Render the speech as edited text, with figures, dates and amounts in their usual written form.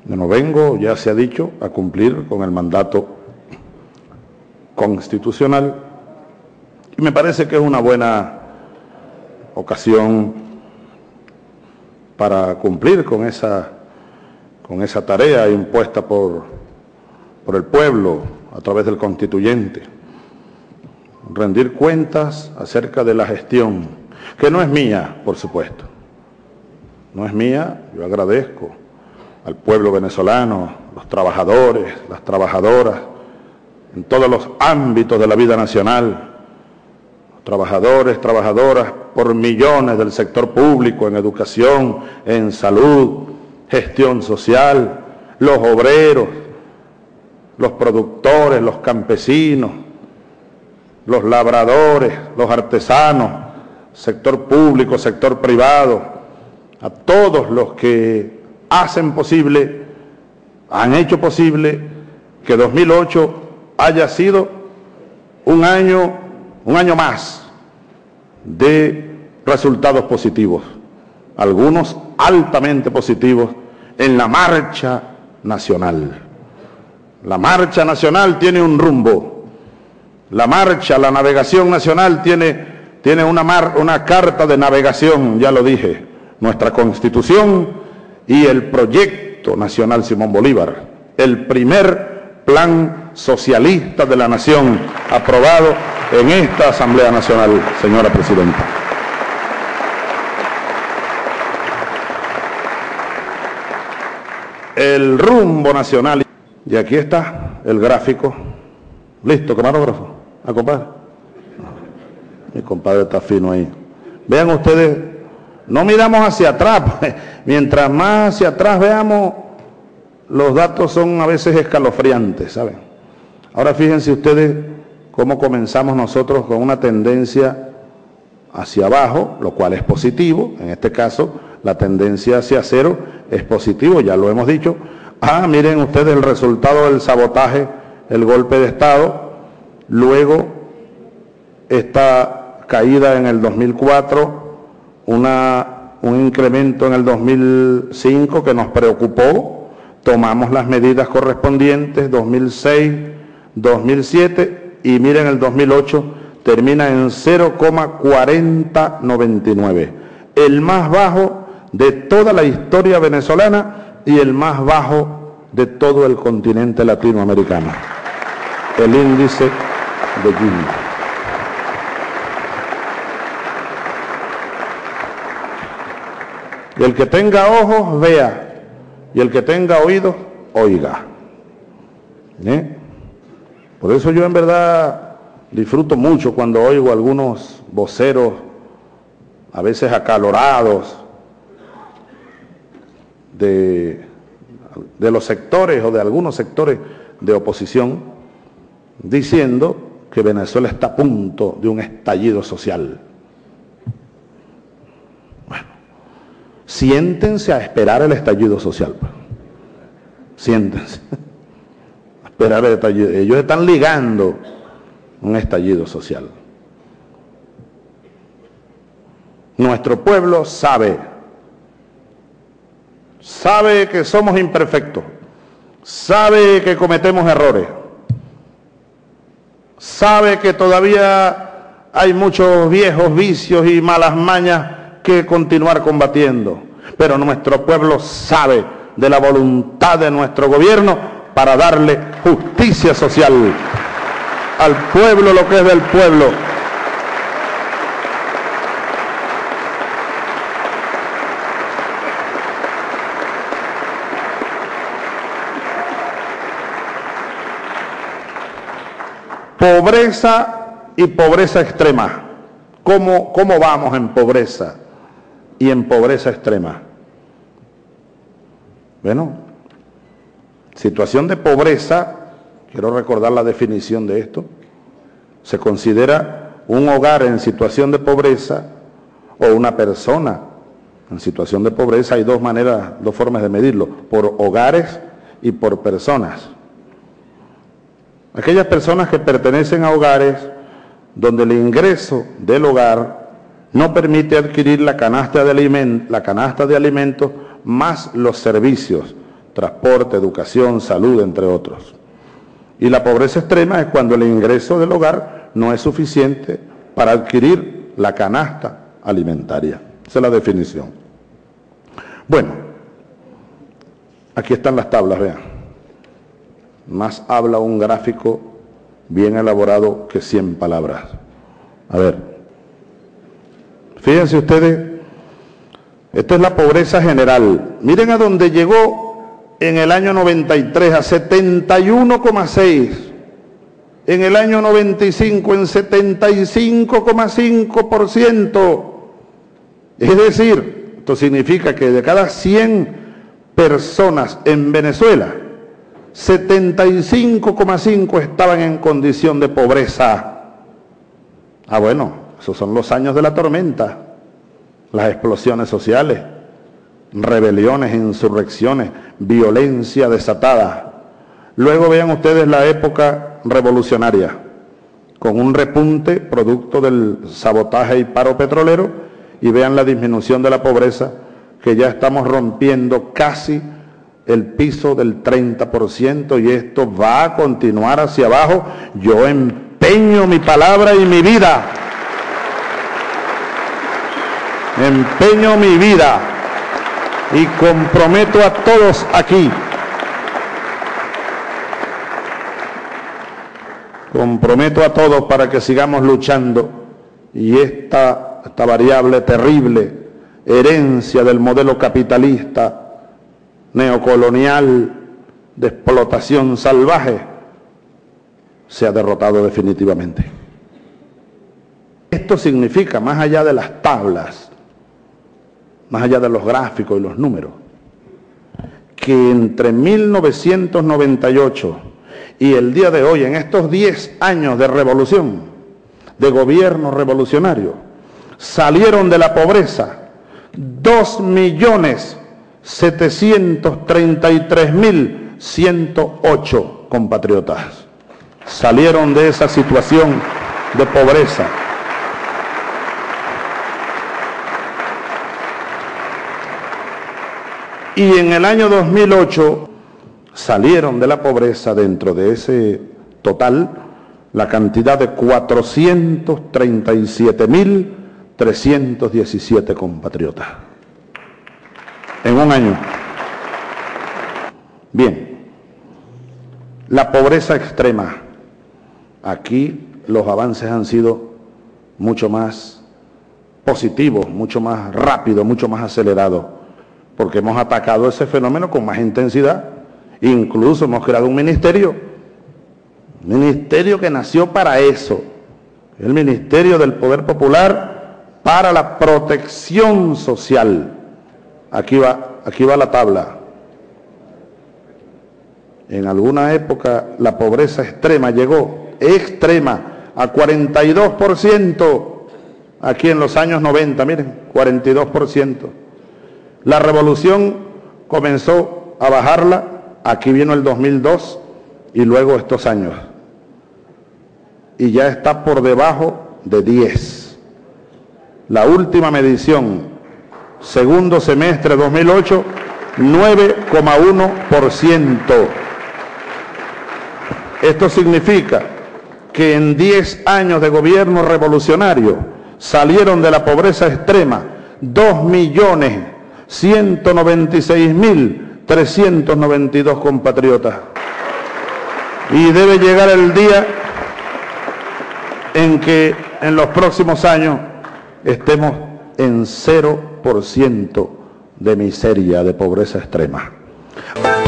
Yo no vengo, ya se ha dicho, a cumplir con el mandato constitucional y me parece que es una buena ocasión para cumplir con esa tarea impuesta por el pueblo a través del constituyente. Rendir cuentas acerca de la gestión, que no es mía, por supuesto. No es mía, yo agradezco al pueblo venezolano, los trabajadores, las trabajadoras, en todos los ámbitos de la vida nacional, trabajadores, trabajadoras por millones del sector público, en educación, en salud, gestión social, los obreros, los productores, los campesinos, los labradores, los artesanos, sector público, sector privado, a todos los que hacen posible, han hecho posible que 2008 haya sido un año más de resultados positivos, algunos altamente positivos en la marcha nacional. La marcha nacional tiene un rumbo, la navegación nacional tiene una carta de navegación, ya lo dije, nuestra Constitución y el Proyecto Nacional Simón Bolívar, el primer plan socialista de la nación aprobado en esta Asamblea Nacional, señora Presidenta. El rumbo nacional. Y aquí está el gráfico. ¿Listo, camarógrafo? ¿A compadre? Mi compadre está fino ahí. Vean ustedes, no miramos hacia atrás. Mientras más hacia atrás veamos, los datos son a veces escalofriantes, ¿saben? Ahora fíjense ustedes cómo comenzamos nosotros con una tendencia hacia abajo, lo cual es positivo. En este caso, la tendencia hacia cero es positivo, ya lo hemos dicho. Miren ustedes el resultado del sabotaje, el golpe de Estado, luego esta caída en el 2004, un incremento en el 2005 que nos preocupó, tomamos las medidas correspondientes, 2006, 2007, y miren el 2008 termina en 0,4099, el más bajo de toda la historia venezolana y el más bajo de todo el continente latinoamericano, el índice de Gini. Y el que tenga ojos, vea, y el que tenga oídos, oiga. Por eso yo en verdad disfruto mucho cuando oigo algunos voceros, a veces acalorados, de los sectores o de algunos sectores de oposición, diciendo que Venezuela está a punto de un estallido social. Bueno, siéntense a esperar el estallido social, pues. Siéntense a esperar el estallido. Ellos están ligando un estallido social. Nuestro pueblo sabe que somos imperfectos, sabe que cometemos errores, sabe que todavía hay muchos viejos vicios y malas mañas que continuar combatiendo, pero nuestro pueblo sabe de la voluntad de nuestro gobierno para darle justicia social al pueblo, lo que es del pueblo. Pobreza y pobreza extrema. ¿Cómo vamos en pobreza y en pobreza extrema? Bueno, situación de pobreza, quiero recordar la definición de esto, se considera un hogar en situación de pobreza o una persona en situación de pobreza. Hay dos formas de medirlo, por hogares y por personas. Aquellas personas que pertenecen a hogares donde el ingreso del hogar no permite adquirir la canasta de alimentos más los servicios transporte, educación, salud, entre otros. Y la pobreza extrema es cuando el ingreso del hogar no es suficiente para adquirir la canasta alimentaria. Esa es la definición. Bueno, aquí están las tablas, vean. Más habla un gráfico bien elaborado que 100 palabras. A ver, fíjense ustedes, esta es la pobreza general. Miren a dónde llegó en el año 93, a 71,6. En el año 95, en 75,5%. Es decir, esto significa que de cada 100 personas en Venezuela, 75,5 estaban en condición de pobreza. Ah, bueno, esos son los años de la tormenta, las explosiones sociales, rebeliones, insurrecciones, violencia desatada. Luego vean ustedes la época revolucionaria, con un repunte producto del sabotaje y paro petrolero, y vean la disminución de la pobreza, que ya estamos rompiendo casi el piso del 30%, y esto va a continuar hacia abajo. Yo empeño mi palabra y mi vida. Empeño mi vida y comprometo a todos aquí. Comprometo a todos para que sigamos luchando, y esta variable terrible, herencia del modelo capitalista neocolonial de explotación salvaje, se ha derrotado definitivamente. Esto significa, más allá de las tablas, más allá de los gráficos y los números, que entre 1998 y el día de hoy, en estos 10 años de revolución, de gobierno revolucionario, salieron de la pobreza 2.733.108 compatriotas. Salieron de esa situación de pobreza. Y en el año 2008 salieron de la pobreza, dentro de ese total, la cantidad de 437.317 compatriotas. En un año. Bien, la pobreza extrema. Aquí los avances han sido mucho más positivos, mucho más rápidos, mucho más acelerados, porque hemos atacado ese fenómeno con más intensidad. Incluso hemos creado un ministerio que nació para eso, el Ministerio del Poder Popular para la Protección Social. Aquí va la tabla. En alguna época la pobreza extrema llegó, extrema, a 42%, aquí en los años 90, miren, 42%. La revolución comenzó a bajarla, aquí vino el 2002 y luego estos años. Y ya está por debajo de 10. La última medición, segundo semestre 2008, 9,1%. Esto significa que en 10 años de gobierno revolucionario salieron de la pobreza extrema 2.196.392 compatriotas. Y debe llegar el día en que en los próximos años estemos en 0% de miseria, de pobreza extrema.